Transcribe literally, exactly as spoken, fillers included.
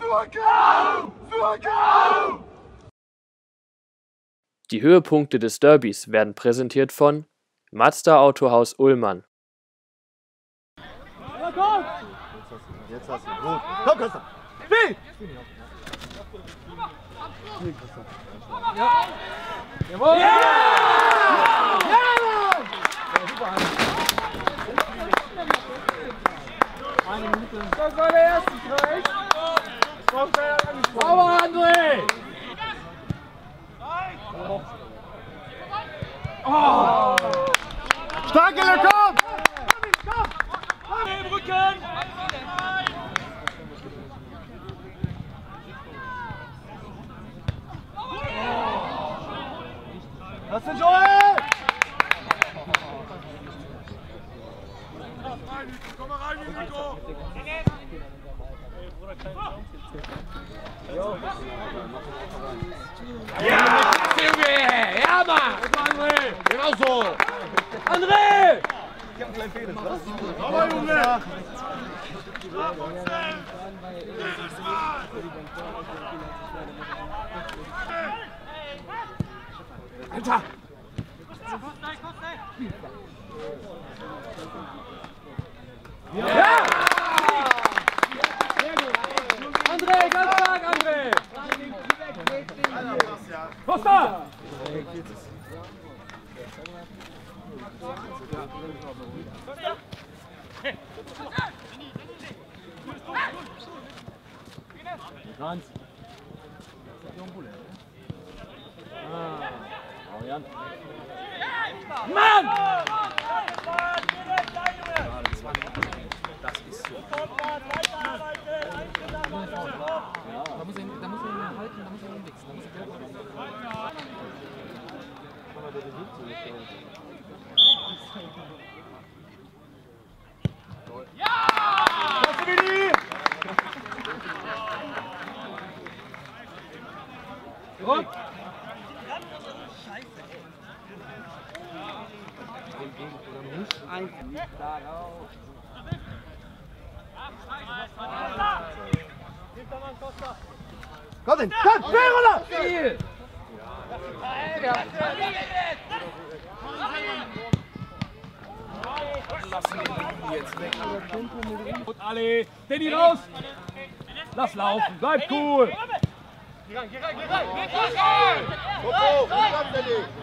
Die Höhepunkte des Derbys werden präsentiert von Mazda Autohaus Ullmann. Jetzt hast du ihn. Gut. Komm, Costa. Spiel! Ja! Jawohl! Ja! Ja, Mann! Super, eine Minute. Das war der erste Streich. Sauber, André! Oh! Stark, Gille, komm! Im Rücken! Das ist Joel! Komm mal rein, Nico! Ja, Junge! Ja, Mann! André! Genau so! André! Ich hab einen kleinen Fehler, was? Aber, Junge! Alter! Ja! André, ganz stark, André! Costa! Hans. Mann! Das ist so. Ja. Da muss er ihn, da muss er ihn halten, da muss er ihn wechseln. Da muss er gelb machen. Ja! Zurück! Komm denn, komm, schnell runter! Spiel! Und alle, Danny raus! Lass laufen, bleib cool! Geh rein, geh rein, geh rein! Hopp, hopp, komm, Danny!